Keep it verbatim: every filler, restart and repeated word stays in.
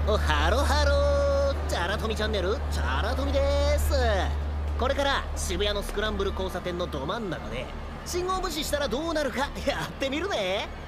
おハロハロー、チャラトミチャンネル、チャラトミです。これから渋谷のスクランブル交差点のど真ん中で信号無視したらどうなるかやってみるね。